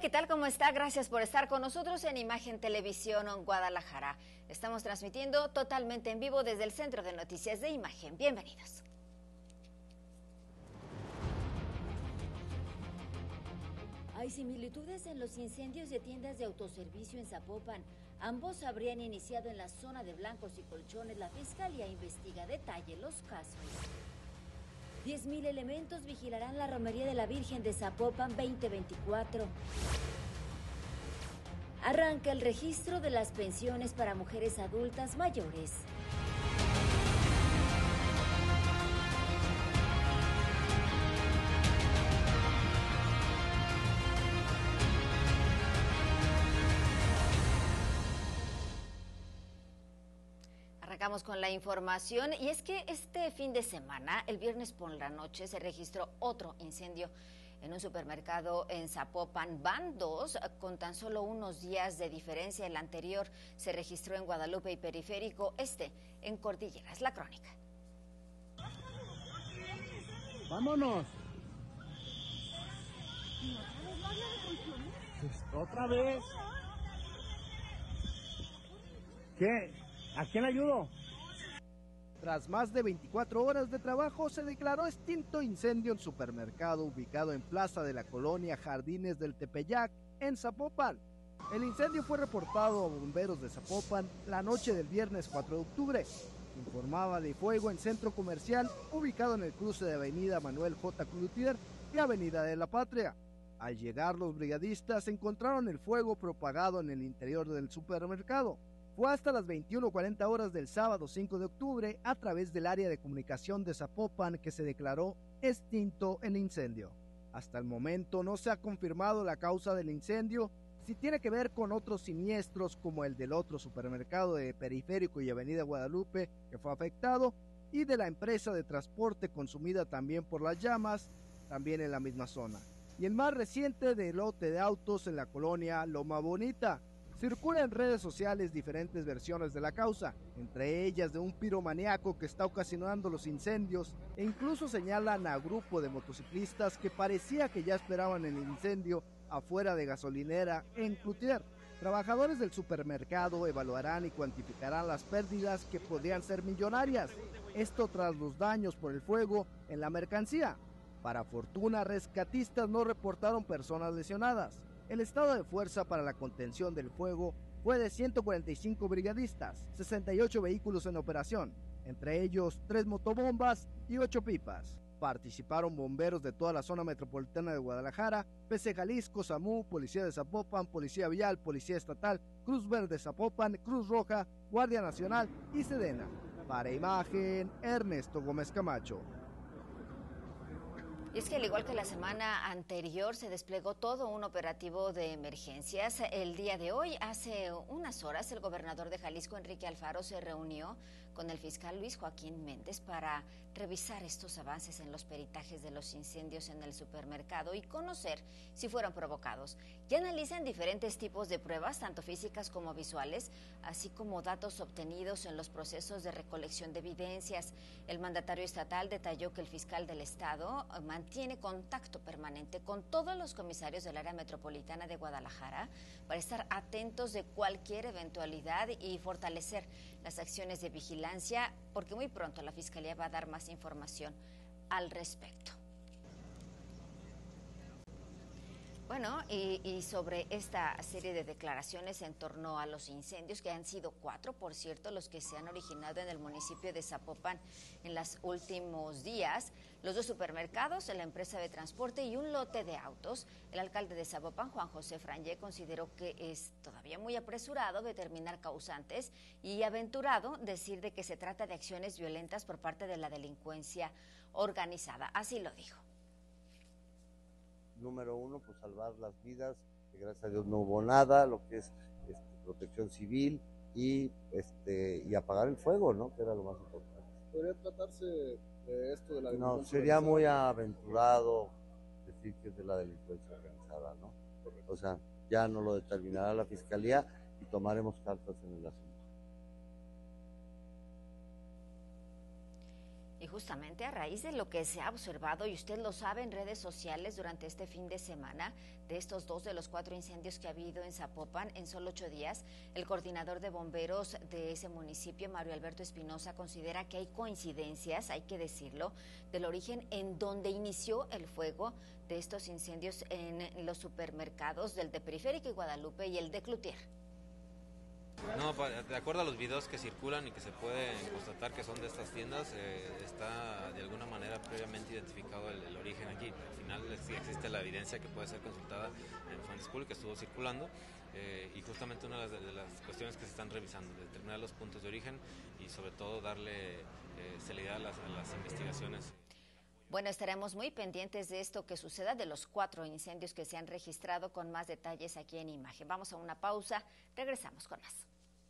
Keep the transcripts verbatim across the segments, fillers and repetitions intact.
¿qué tal? ¿Cómo está? Gracias por estar con nosotros en Imagen Televisión en Guadalajara. Estamos transmitiendo totalmente en vivo desde el Centro de Noticias de Imagen. Bienvenidos. Hay similitudes en los incendios de tiendas de autoservicio en Zapopan. Ambos habrían iniciado en la zona de Blancos y Colchones. La Fiscalía investiga a detalle los casos. diez mil elementos vigilarán la romería de la Virgen de Zapopan veinte veinticuatro. Arranca el registro de las pensiones para mujeres adultas mayores. Arrancamos con la información y es que este fin de semana, el viernes por la noche, se registró otro incendio en un supermercado en Zapopan. Van dos con tan solo unos días de diferencia. El anterior se registró en Guadalupe y Periférico, este en Cordilleras. La crónica. Vámonos. ¿Otra vez? ¿Qué? ¿A quién ayudo? Tras más de veinticuatro horas de trabajo, se declaró extinto incendio en supermercado ubicado en Plaza de la Colonia Jardines del Tepeyac, en Zapopan. El incendio fue reportado a bomberos de Zapopan la noche del viernes cuatro de octubre. Informaba de fuego en centro comercial ubicado en el cruce de Avenida Manuel J. Cloutier y Avenida de la Patria. Al llegar los brigadistas encontraron el fuego propagado en el interior del supermercado. Fue hasta las veintiuna cuarenta horas del sábado cinco de octubre, a través del área de comunicación de Zapopan, que se declaró extinto el incendio. Hasta el momento no se ha confirmado la causa del incendio, si tiene que ver con otros siniestros como el del otro supermercado de Periférico y Avenida Guadalupe que fue afectado, y de la empresa de transporte consumida también por las llamas, también en la misma zona. Y el más reciente del lote de autos en la colonia Loma Bonita. Circula en redes sociales diferentes versiones de la causa, entre ellas de un piromaníaco que está ocasionando los incendios, e incluso señalan a grupo de motociclistas que parecía que ya esperaban el incendio afuera de gasolinera en Cloutier. Trabajadores del supermercado evaluarán y cuantificarán las pérdidas, que podrían ser millonarias, esto tras los daños por el fuego en la mercancía. Para fortuna, rescatistas no reportaron personas lesionadas. El estado de fuerza para la contención del fuego fue de ciento cuarenta y cinco brigadistas, sesenta y ocho vehículos en operación, entre ellos tres motobombas y ocho pipas. Participaron bomberos de toda la zona metropolitana de Guadalajara, P C Jalisco, SAMU, Policía de Zapopan, Policía Vial, Policía Estatal, Cruz Verde Zapopan, Cruz Roja, Guardia Nacional y Sedena. Para Imagen, Ernesto Gómez Camacho. Y es que al igual que la semana anterior se desplegó todo un operativo de emergencias. El día de hoy, hace unas horas, el gobernador de Jalisco, Enrique Alfaro, se reunió con el fiscal Luis Joaquín Méndez para revisar estos avances en los peritajes de los incendios en el supermercado y conocer si fueron provocados. Ya analizan diferentes tipos de pruebas, tanto físicas como visuales, así como datos obtenidos en los procesos de recolección de evidencias. El mandatario estatal detalló que el fiscal del estado mantiene contacto permanente con todos los comisarios del área metropolitana de Guadalajara para estar atentos de cualquier eventualidad y fortalecer las acciones de vigilancia, porque muy pronto la Fiscalía va a dar más información al respecto. Bueno, y, y sobre esta serie de declaraciones en torno a los incendios, que han sido cuatro, por cierto, los que se han originado en el municipio de Zapopan en los últimos días, los dos supermercados, la empresa de transporte y un lote de autos. El alcalde de Zapopan, Juan José Frangé, consideró que es todavía muy apresurado determinar causantes y aventurado decir de que se trata de acciones violentas por parte de la delincuencia organizada. Así lo dijo. Número uno, pues salvar las vidas, que gracias a Dios no hubo nada, lo que es este, protección civil y este y apagar el fuego, ¿no? Que era lo más importante. ¿Podría tratarse de esto de la delincuencia No, sería organizada? muy aventurado decir que es de la delincuencia organizada, ¿no? Correcto. O sea, ya no lo determinará la Fiscalía y tomaremos cartas en el asunto. Y justamente a raíz de lo que se ha observado, y usted lo sabe en redes sociales durante este fin de semana, de estos dos de los cuatro incendios que ha habido en Zapopan en solo ocho días, el coordinador de bomberos de ese municipio, Mario Alberto Espinosa, considera que hay coincidencias, hay que decirlo, del origen en donde inició el fuego de estos incendios en los supermercados del de Periférica y Guadalupe y el de Cloutier. No, de acuerdo a los videos que circulan y que se puede constatar que son de estas tiendas, eh, está de alguna manera previamente identificado el, el origen aquí. Al final sí existe la evidencia que puede ser consultada en fuentes públicas, estuvo circulando, eh, y justamente una de las, de las cuestiones que se están revisando, determinar los puntos de origen y sobre todo darle eh, celeridad a las, a las investigaciones. Bueno, estaremos muy pendientes de esto que suceda, de los cuatro incendios que se han registrado, con más detalles aquí en Imagen. Vamos a una pausa, regresamos con más.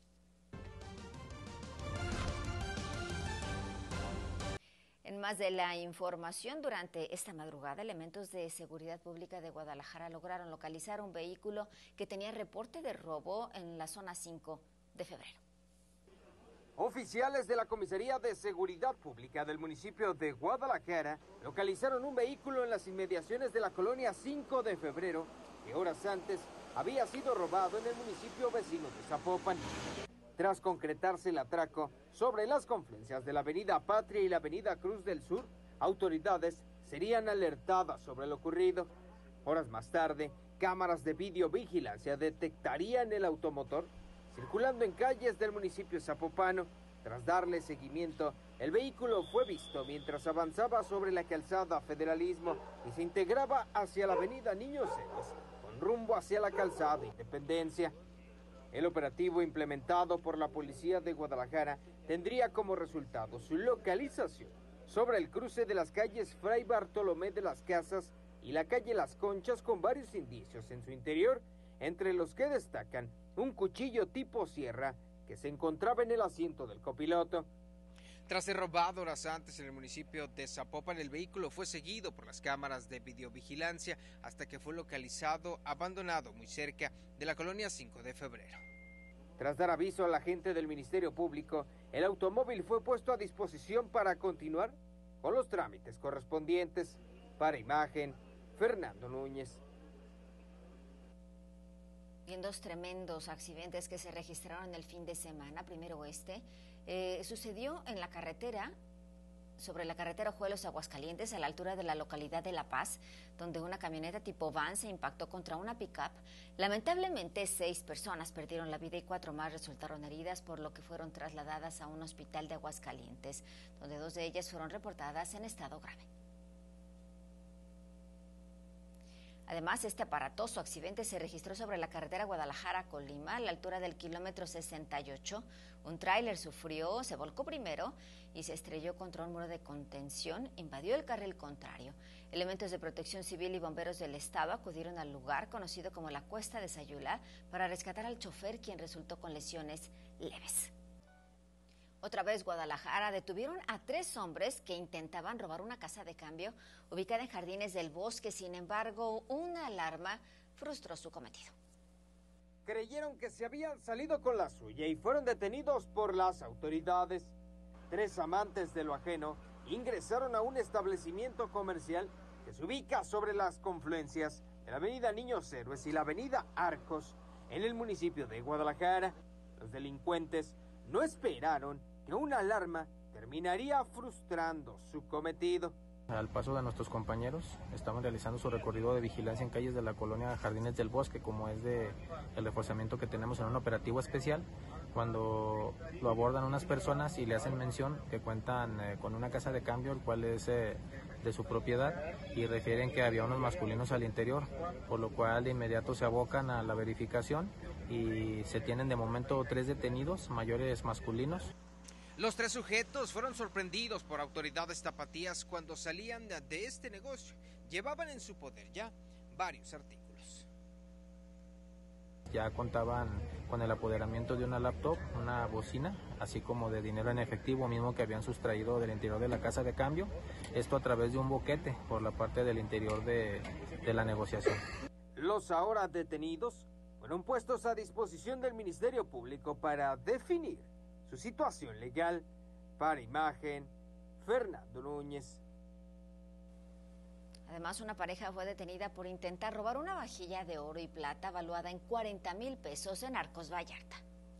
En más de la información, durante esta madrugada, elementos de seguridad pública de Guadalajara lograron localizar un vehículo que tenía reporte de robo en la zona cinco de febrero. Oficiales de la Comisaría de Seguridad Pública del municipio de Guadalajara localizaron un vehículo en las inmediaciones de la colonia cinco de febrero que horas antes había sido robado en el municipio vecino de Zapopan. Tras concretarse el atraco sobre las confluencias de la avenida Patria y la avenida Cruz del Sur, autoridades serían alertadas sobre lo ocurrido. Horas más tarde, cámaras de videovigilancia detectarían el automotor circulando en calles del municipio zapopano. Tras darle seguimiento, el vehículo fue visto mientras avanzaba sobre la calzada Federalismo y se integraba hacia la avenida Niños Héroes, con rumbo hacia la calzada Independencia. El operativo implementado por la Policía de Guadalajara tendría como resultado su localización sobre el cruce de las calles Fray Bartolomé de las Casas y la calle Las Conchas, con varios indicios en su interior, entre los que destacan un cuchillo tipo sierra que se encontraba en el asiento del copiloto. Tras ser robado horas antes en el municipio de Zapopan, el vehículo fue seguido por las cámaras de videovigilancia hasta que fue localizado abandonado muy cerca de la colonia cinco de febrero. Tras dar aviso a la gente del Ministerio Público, el automóvil fue puesto a disposición para continuar con los trámites correspondientes. Para Imagen, Fernando Núñez. En dos tremendos accidentes que se registraron el fin de semana, primero este, eh, sucedió en la carretera, sobre la carretera Ojuelos Aguascalientes, a la altura de la localidad de La Paz, donde una camioneta tipo van se impactó contra una pick-up. Lamentablemente, seis personas perdieron la vida y cuatro más resultaron heridas, por lo que fueron trasladadas a un hospital de Aguascalientes, donde dos de ellas fueron reportadas en estado grave. Además, este aparatoso accidente se registró sobre la carretera Guadalajara-Colima, a la altura del kilómetro sesenta y ocho. Un tráiler sufrió, se volcó primero y se estrelló contra un muro de contención, invadió el carril contrario. Elementos de Protección Civil y bomberos del estado acudieron al lugar, conocido como la Cuesta de Sayula, para rescatar al chofer, quien resultó con lesiones leves. Otra vez Guadalajara, detuvieron a tres hombres que intentaban robar una casa de cambio ubicada en Jardines del Bosque. Sin embargo, una alarma frustró su cometido. Creyeron que se habían salido con la suya y fueron detenidos por las autoridades. Tres amantes de lo ajeno ingresaron a un establecimiento comercial que se ubica sobre las confluencias de la avenida Niños Héroes y la avenida Arcos, en el municipio de Guadalajara. Los delincuentes no esperaron que una alarma terminaría frustrando su cometido. Al paso de nuestros compañeros, estaban realizando su recorrido de vigilancia en calles de la colonia Jardines del Bosque, como es de el reforzamiento que tenemos en un operativo especial, cuando lo abordan unas personas y le hacen mención que cuentan eh, con una casa de cambio, el cual es eh, de su propiedad, y refieren que había unos masculinos al interior, por lo cual de inmediato se abocan a la verificación y se tienen de momento tres detenidos mayores masculinos. Los tres sujetos fueron sorprendidos por autoridades tapatías cuando salían de este negocio. Llevaban en su poder ya varios artículos. Ya contaban con el apoderamiento de una laptop, una bocina, así como de dinero en efectivo mismo que habían sustraído del interior de la casa de cambio. Esto a través de un boquete por la parte del interior de, de la negociación. Los ahora detenidos fueron puestos a disposición del Ministerio Público para definir su situación legal. Para Imagen, Fernando Núñez. Además, una pareja fue detenida por intentar robar una vajilla de oro y plata valuada en cuarenta mil pesos en Arcos Vallarta.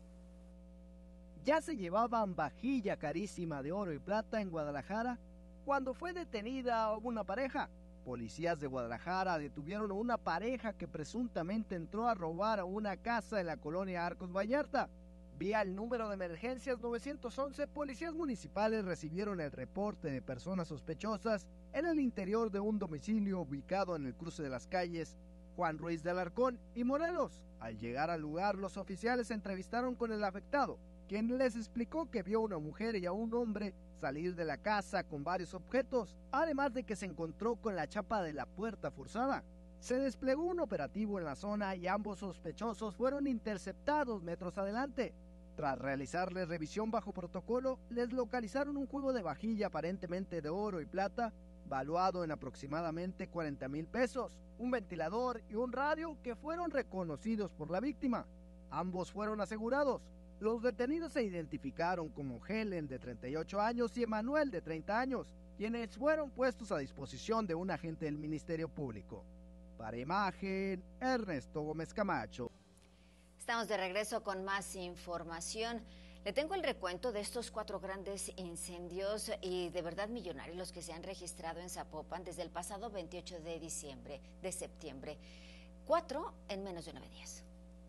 Ya se llevaban vajilla carísima de oro y plata en Guadalajara cuando fue detenida una pareja. Policías de Guadalajara detuvieron a una pareja que presuntamente entró a robar a una casa en la colonia Arcos Vallarta. Vía el número de emergencias nueve once, policías municipales recibieron el reporte de personas sospechosas en el interior de un domicilio ubicado en el cruce de las calles Juan Ruiz de Alarcón y Morelos. Al llegar al lugar, los oficiales se entrevistaron con el afectado, quien les explicó que vio a una mujer y a un hombre salir de la casa con varios objetos, además de que se encontró con la chapa de la puerta forzada. Se desplegó un operativo en la zona y ambos sospechosos fueron interceptados metros adelante. Tras realizarles revisión bajo protocolo, les localizaron un juego de vajilla aparentemente de oro y plata, valuado en aproximadamente cuarenta mil pesos, un ventilador y un radio que fueron reconocidos por la víctima. Ambos fueron asegurados. Los detenidos se identificaron como Helen, de treinta y ocho años, y Emanuel, de treinta años, quienes fueron puestos a disposición de un agente del Ministerio Público. Para Imagen, Ernesto Gómez Camacho. Estamos de regreso con más información. Le tengo el recuento de estos cuatro grandes incendios y de verdad millonarios los que se han registrado en Zapopan desde el pasado veintiocho de diciembre, de septiembre. Cuatro en menos de nueve días.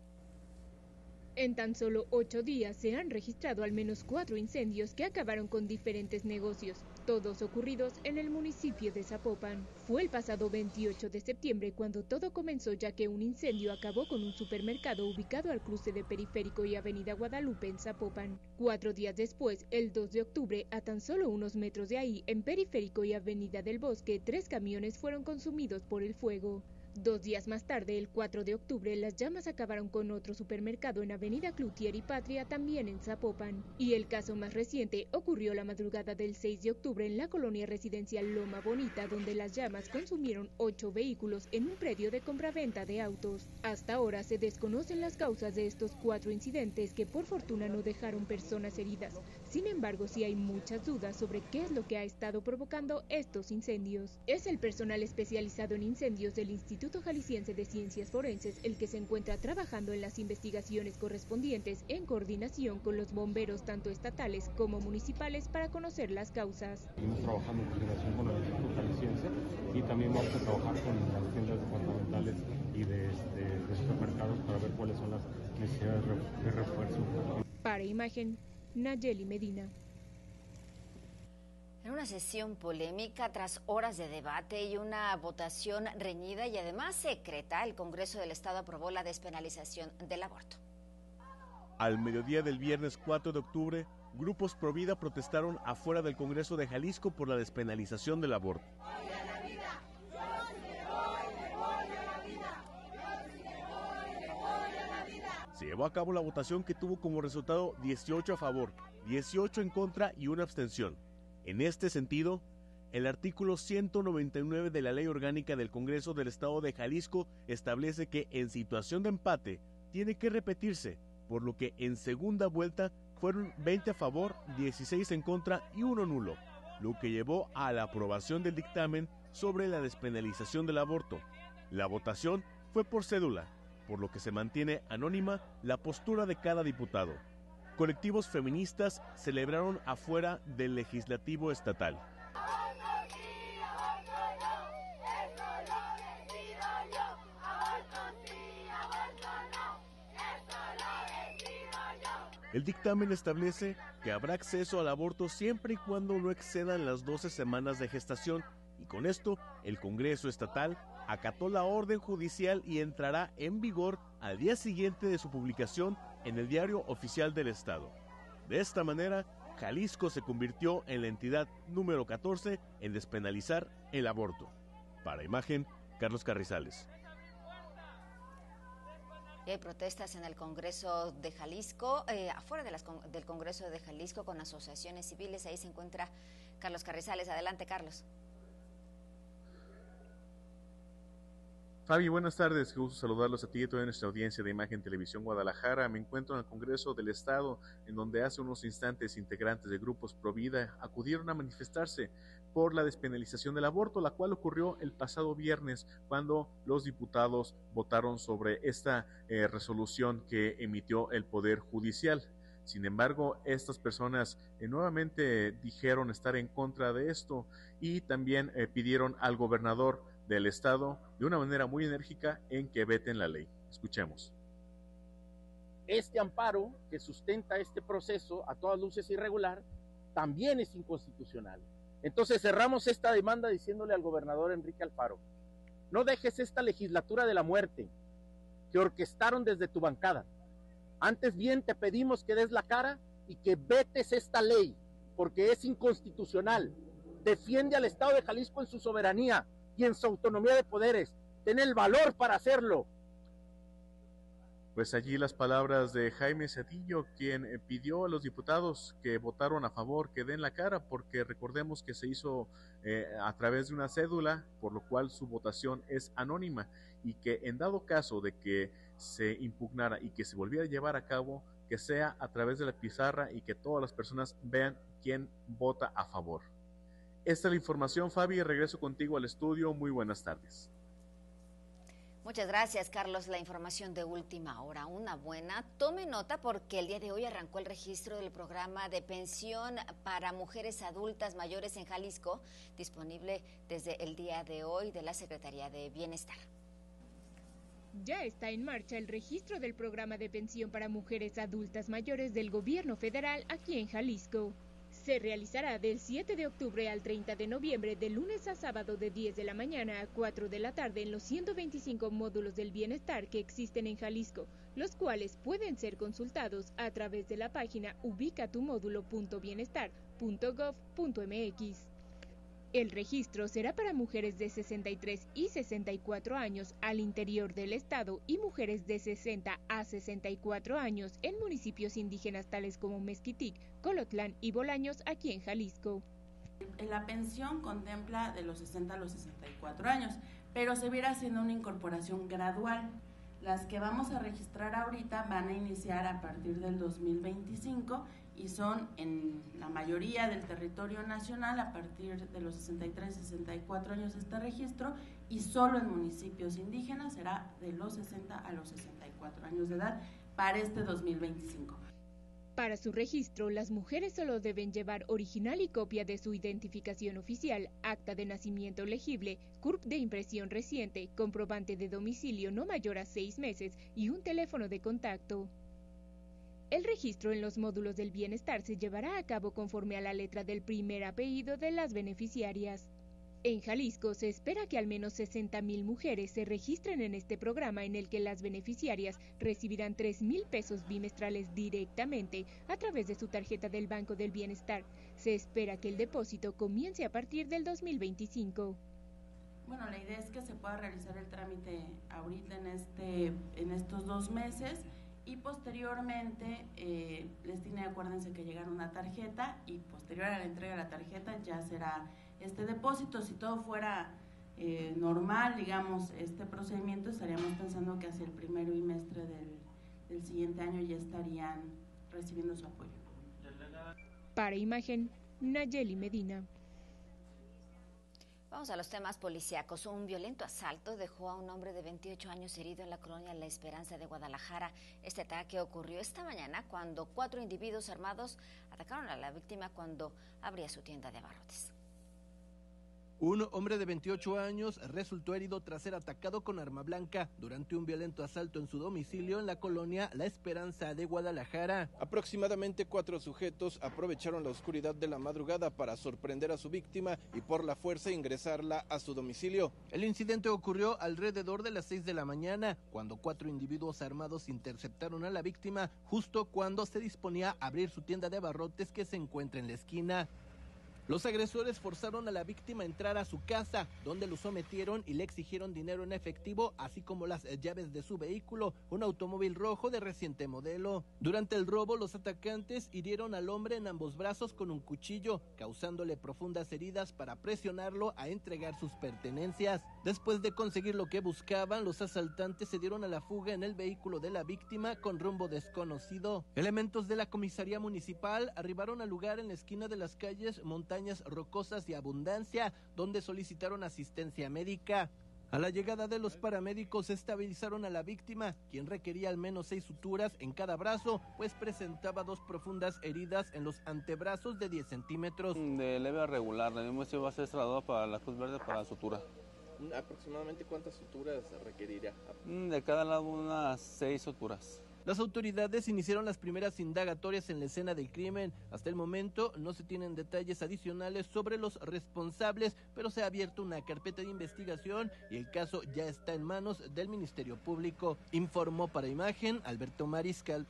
En tan solo ocho días se han registrado al menos cuatro incendios que acabaron con diferentes negocios, todos ocurridos en el municipio de Zapopan. Fue el pasado veintiocho de septiembre cuando todo comenzó, ya que un incendio acabó con un supermercado ubicado al cruce de Periférico y Avenida Guadalupe en Zapopan. Cuatro días después, el dos de octubre, a tan solo unos metros de ahí, en Periférico y Avenida del Bosque, tres camiones fueron consumidos por el fuego. Dos días más tarde, el cuatro de octubre, las llamas acabaron con otro supermercado en Avenida Cloutier y Patria, también en Zapopan. Y el caso más reciente ocurrió la madrugada del seis de octubre en la colonia residencial Loma Bonita, donde las llamas consumieron ocho vehículos en un predio de compraventa de autos. Hasta ahora se desconocen las causas de estos cuatro incidentes, que por fortuna no dejaron personas heridas. Sin embargo, sí hay muchas dudas sobre qué es lo que ha estado provocando estos incendios. Es el personal especializado en incendios del Instituto Instituto Jalisciense de Ciencias Forenses el que se encuentra trabajando en las investigaciones correspondientes en coordinación con los bomberos tanto estatales como municipales para conocer las causas. Seguimos trabajando en coordinación con el Instituto Jalisciense y también vamos a trabajar con las tiendas departamentales y de, de, de supermercados para ver cuáles son las necesidades de refuerzo. Para Imagen, Nayeli Medina. En una sesión polémica, tras horas de debate y una votación reñida y además secreta, el Congreso del Estado aprobó la despenalización del aborto. Al mediodía del viernes cuatro de octubre, grupos pro vida protestaron afuera del Congreso de Jalisco por la despenalización del aborto. Se llevó a cabo la votación que tuvo como resultado dieciocho a favor, dieciocho en contra y una abstención. En este sentido, el artículo ciento noventa y nueve de la Ley Orgánica del Congreso del Estado de Jalisco establece que en situación de empate tiene que repetirse, por lo que en segunda vuelta fueron veinte a favor, dieciséis en contra y uno nulo, lo que llevó a la aprobación del dictamen sobre la despenalización del aborto. La votación fue por cédula, por lo que se mantiene anónima la postura de cada diputado. Colectivos feministas celebraron afuera del legislativo estatal. El dictamen establece que habrá acceso al aborto siempre y cuando no excedan las doce semanas de gestación, y con esto el Congreso estatal acató la orden judicial y entrará en vigor al día siguiente de su publicación en el Diario Oficial del Estado. De esta manera, Jalisco se convirtió en la entidad número catorce en despenalizar el aborto. Para Imagen, Carlos Carrizales. Y hay protestas en el Congreso de Jalisco, eh, afuera de las, del Congreso de Jalisco con asociaciones civiles. Ahí se encuentra Carlos Carrizales. Adelante, Carlos. Fabi, buenas tardes, qué gusto saludarlos a ti y a toda nuestra audiencia de Imagen Televisión Guadalajara. Me encuentro en el Congreso del Estado, en donde hace unos instantes integrantes de grupos pro vida acudieron a manifestarse por la despenalización del aborto, la cual ocurrió el pasado viernes cuando los diputados votaron sobre esta eh, resolución que emitió el Poder Judicial. Sin embargo, estas personas eh, nuevamente dijeron estar en contra de esto y también eh, pidieron al gobernador del estado de una manera muy enérgica en que veten la ley. Escuchemos. Este amparo que sustenta este proceso a todas luces irregular también es inconstitucional. Entonces cerramos esta demanda diciéndole al gobernador Enrique Alfaro: no dejes esta legislatura de la muerte que orquestaron desde tu bancada. Antes bien te pedimos que des la cara y que vetes esta ley, porque es inconstitucional. Defiende al Estado de Jalisco en su soberanía y en su autonomía de poderes. Ten el valor para hacerlo. Pues allí las palabras de Jaime Cedillo, quien pidió a los diputados que votaron a favor que den la cara, porque recordemos que se hizo eh, a través de una cédula, por lo cual su votación es anónima, y que en dado caso de que se impugnara y que se volviera a llevar a cabo, que sea a través de la pizarra y que todas las personas vean quién vota a favor. Esta es la información, Fabi, regreso contigo al estudio. Muy buenas tardes. Muchas gracias, Carlos. La información de última hora, una buena. Tome nota porque el día de hoy arrancó el registro del programa de pensión para mujeres adultas mayores en Jalisco, disponible desde el día de hoy de la Secretaría de Bienestar. Ya está en marcha el registro del programa de pensión para mujeres adultas mayores del gobierno federal aquí en Jalisco. Se realizará del siete de octubre al treinta de noviembre, de lunes a sábado de diez de la mañana a cuatro de la tarde en los ciento veinticinco módulos del bienestar que existen en Jalisco, los cuales pueden ser consultados a través de la página ubicatumódulo punto bienestar punto gov punto mx. El registro será para mujeres de sesenta y tres y sesenta y cuatro años al interior del estado y mujeres de sesenta a sesenta y cuatro años en municipios indígenas tales como Mezquitic, Colotlán y Bolaños aquí en Jalisco. La pensión contempla de los sesenta a los sesenta y cuatro años, pero se viene haciendo una incorporación gradual. Las que vamos a registrar ahorita van a iniciar a partir del dos mil veinticinco y son en la mayoría del territorio nacional a partir de los sesenta y tres, sesenta y cuatro años este registro, y solo en municipios indígenas será de los sesenta a los sesenta y cuatro años de edad para este dos mil veinticinco. Para su registro, las mujeres solo deben llevar original y copia de su identificación oficial, acta de nacimiento legible, C U R P de impresión reciente, comprobante de domicilio no mayor a seis meses y un teléfono de contacto. El registro en los módulos del bienestar se llevará a cabo conforme a la letra del primer apellido de las beneficiarias. En Jalisco se espera que al menos sesenta mil mujeres se registren en este programa en el que las beneficiarias recibirán tres mil pesos bimestrales directamente a través de su tarjeta del Banco del Bienestar. Se espera que el depósito comience a partir del dos mil veinticinco. Bueno, la idea es que se pueda realizar el trámite ahorita en, este, en estos dos meses y posteriormente eh, les tiene, acuérdense que llegará una tarjeta y posterior a la entrega de la tarjeta ya será este depósito. Si todo fuera eh, normal, digamos, este procedimiento, estaríamos pensando que hacia el primer bimestre del, del siguiente año ya estarían recibiendo su apoyo. Para Imagen, Nayeli Medina. Vamos a los temas policíacos. Un violento asalto dejó a un hombre de veintiocho años herido en la colonia La Esperanza de Guadalajara. Este ataque ocurrió esta mañana cuando cuatro individuos armados atacaron a la víctima cuando abría su tienda de abarrotes. Un hombre de veintiocho años resultó herido tras ser atacado con arma blanca durante un violento asalto en su domicilio en la colonia La Esperanza de Guadalajara. Aproximadamente cuatro sujetos aprovecharon la oscuridad de la madrugada para sorprender a su víctima y por la fuerza ingresarla a su domicilio. El incidente ocurrió alrededor de las seis de la mañana, cuando cuatro individuos armados interceptaron a la víctima justo cuando se disponía a abrir su tienda de abarrotes que se encuentra en la esquina. Los agresores forzaron a la víctima a entrar a su casa, donde lo sometieron y le exigieron dinero en efectivo, así como las llaves de su vehículo, un automóvil rojo de reciente modelo. Durante el robo, los atacantes hirieron al hombre en ambos brazos con un cuchillo, causándole profundas heridas para presionarlo a entregar sus pertenencias. Después de conseguir lo que buscaban, los asaltantes se dieron a la fuga en el vehículo de la víctima con rumbo desconocido. Elementos de la comisaría municipal arribaron al lugar en la esquina de las calles Montañas Rocosas y Abundancia, donde solicitaron asistencia médica. A la llegada de los paramédicos estabilizaron a la víctima, quien requería al menos seis suturas en cada brazo, pues presentaba dos profundas heridas en los antebrazos de diez centímetros. De leve a regular, la misma va a ser trasladado para la Cruz Verde para la sutura. ¿Aproximadamente cuántas suturas requerirá? De cada lado unas seis suturas. Las autoridades iniciaron las primeras indagatorias en la escena del crimen. Hasta el momento no se tienen detalles adicionales sobre los responsables, pero se ha abierto una carpeta de investigación y el caso ya está en manos del Ministerio Público. Informó para Imagen Alberto Mariscal.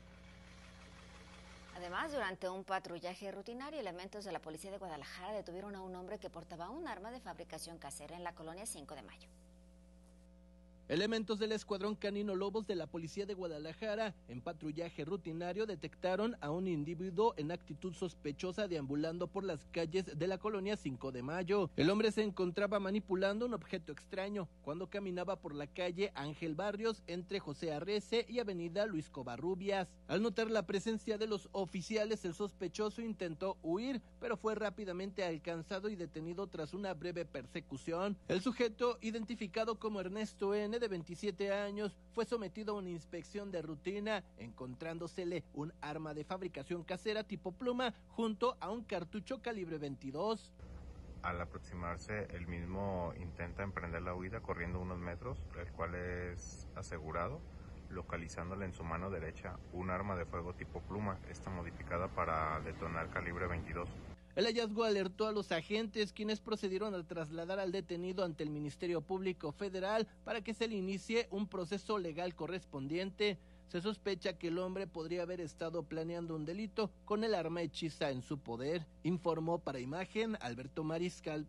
Además, durante un patrullaje rutinario, elementos de la Policía de Guadalajara detuvieron a un hombre que portaba un arma de fabricación casera en la colonia cinco de mayo. Elementos del Escuadrón Canino Lobos de la Policía de Guadalajara, en patrullaje rutinario, detectaron a un individuo en actitud sospechosa deambulando por las calles de la colonia cinco de mayo. El hombre se encontraba manipulando un objeto extraño cuando caminaba por la calle Ángel Barrios entre José Arrece y avenida Luis Covarrubias. Al notar la presencia de los oficiales, el sospechoso intentó huir, pero fue rápidamente alcanzado y detenido tras una breve persecución. El sujeto, identificado como Ernesto N., de veintisiete años, fue sometido a una inspección de rutina, encontrándosele un arma de fabricación casera tipo pluma junto a un cartucho calibre veintidós. Al aproximarse, el mismo intenta emprender la huida corriendo unos metros, el cual es asegurado, localizándole en su mano derecha un arma de fuego tipo pluma, esta modificada para detonar calibre veintidós. El hallazgo alertó a los agentes, quienes procedieron a trasladar al detenido ante el Ministerio Público Federal para que se le inicie un proceso legal correspondiente. Se sospecha que el hombre podría haber estado planeando un delito con el arma hechiza en su poder, informó para Imagen Alberto Mariscal.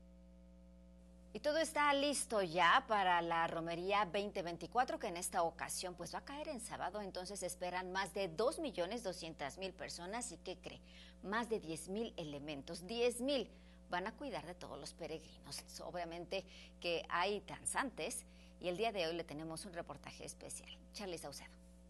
Y todo está listo ya para la romería veinte veinticuatro, que en esta ocasión pues va a caer en sábado. Entonces esperan más de dos millones doscientas mil personas. ¿Y qué cree? Más de diez mil elementos, diez mil van a cuidar de todos los peregrinos. Obviamente que hay danzantes y el día de hoy le tenemos un reportaje especial. Charlie Saucedo.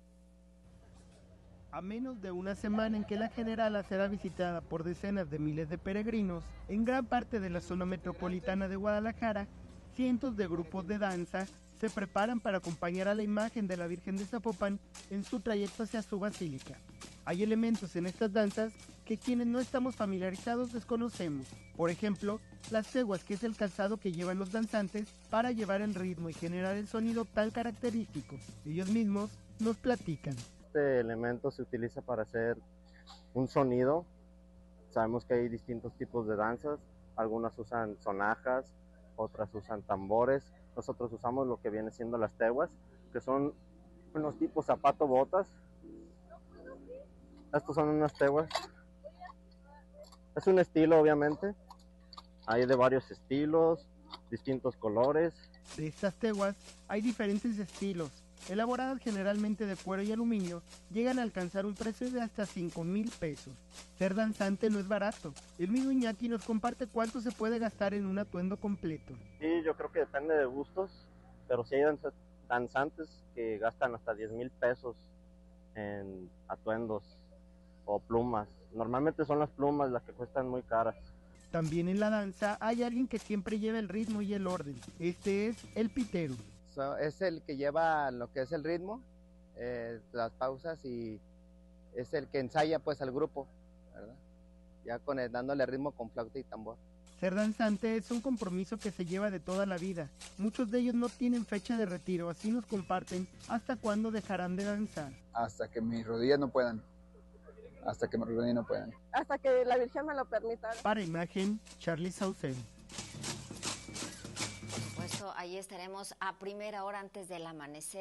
A menos de una semana en que la Generala será visitada por decenas de miles de peregrinos, en gran parte de la zona metropolitana de Guadalajara, cientos de grupos de danza se preparan para acompañar a la imagen de la Virgen de Zapopan en su trayecto hacia su basílica. Hay elementos en estas danzas que quienes no estamos familiarizados desconocemos. Por ejemplo, las seguas, que es el calzado que llevan los danzantes para llevar el ritmo y generar el sonido tan característico. Ellos mismos nos platican. Este elemento se utiliza para hacer un sonido. Sabemos que hay distintos tipos de danzas, algunas usan sonajas, otras usan tambores. Nosotros usamos lo que viene siendo las teguas, que son unos tipos zapato botas. Estos son unas teguas. Es un estilo, obviamente. Hay de varios estilos, distintos colores. De estas teguas hay diferentes estilos. Elaboradas generalmente de cuero y aluminio, llegan a alcanzar un precio de hasta cinco mil pesos. Ser danzante no es barato. El mismo Iñaki nos comparte cuánto se puede gastar en un atuendo completo. Sí, yo creo que depende de gustos, pero sí hay danza- danzantes que gastan hasta diez mil pesos en atuendos o plumas. Normalmente son las plumas las que cuestan muy caras. También en la danza hay alguien que siempre lleva el ritmo y el orden. Este es el pitero. So, es el que lleva lo que es el ritmo, eh, las pausas, y es el que ensaya pues al grupo, ¿verdad? Ya con el, dándole ritmo con flauta y tambor. Ser danzante es un compromiso que se lleva de toda la vida. Muchos de ellos no tienen fecha de retiro, así nos comparten hasta cuándo dejarán de danzar. Hasta que mis rodillas no puedan, hasta que mis rodillas no puedan. Hasta que la Virgen me lo permita. Para Imagen, Charlie Saucedo. Ahí estaremos a primera hora antes del amanecer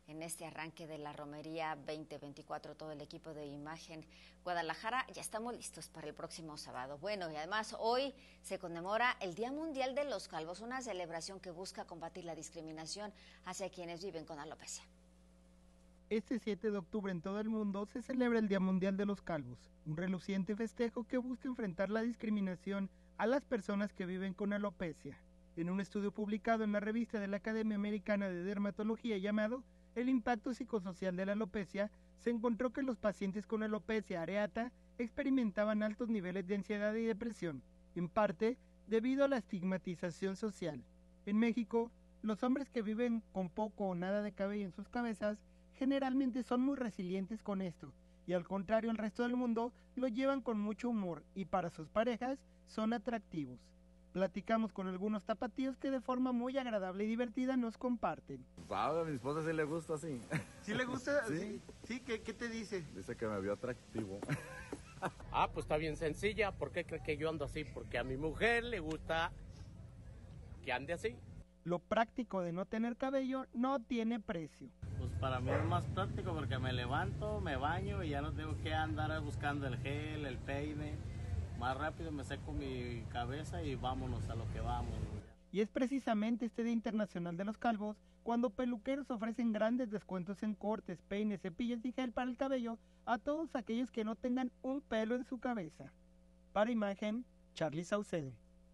en este arranque de la Romería veinte veinticuatro. Todo el equipo de Imagen Guadalajara ya estamos listos para el próximo sábado. Bueno, y además hoy se conmemora el Día Mundial de los Calvos, una celebración que busca combatir la discriminación hacia quienes viven con alopecia. Este siete de octubre en todo el mundo se celebra el Día Mundial de los Calvos, un reluciente festejo que busca enfrentar la discriminación a las personas que viven con alopecia. En un estudio publicado en la revista de la Academia Americana de Dermatología llamado El impacto psicosocial de la alopecia, se encontró que los pacientes con alopecia areata experimentaban altos niveles de ansiedad y depresión, en parte debido a la estigmatización social. En México, los hombres que viven con poco o nada de cabello en sus cabezas generalmente son muy resilientes con esto, y al contrario el resto del mundo lo llevan con mucho humor y para sus parejas son atractivos. Platicamos con algunos tapatíos que de forma muy agradable y divertida nos comparten. A mi esposa sí le gusta así. ¿Sí le gusta? Sí. ¿Sí? ¿Qué, qué te dice? Dice que me vio atractivo. Ah, pues está bien sencilla. ¿Por qué cree que yo ando así? Porque a mi mujer le gusta que ande así. Lo práctico de no tener cabello no tiene precio. Pues para mí es más práctico porque me levanto, me baño y ya no tengo que andar buscando el gel, el peine. Más rápido me seco mi cabeza y vámonos a lo que vamos. Y es precisamente este Día Internacional de los Calvos cuando peluqueros ofrecen grandes descuentos en cortes, peines, cepillos y gel para el cabello a todos aquellos que no tengan un pelo en su cabeza. Para Imagen, Charlie Saucedo.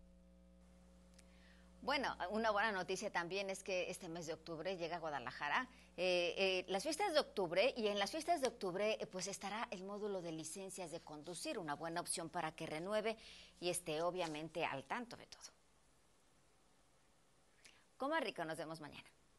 Bueno, una buena noticia también es que este mes de octubre llega a Guadalajara eh, eh, las fiestas de octubre, y en las fiestas de octubre eh, pues estará el módulo de licencias de conducir, una buena opción para que renueve y esté obviamente al tanto de todo. Coma rico, nos vemos mañana.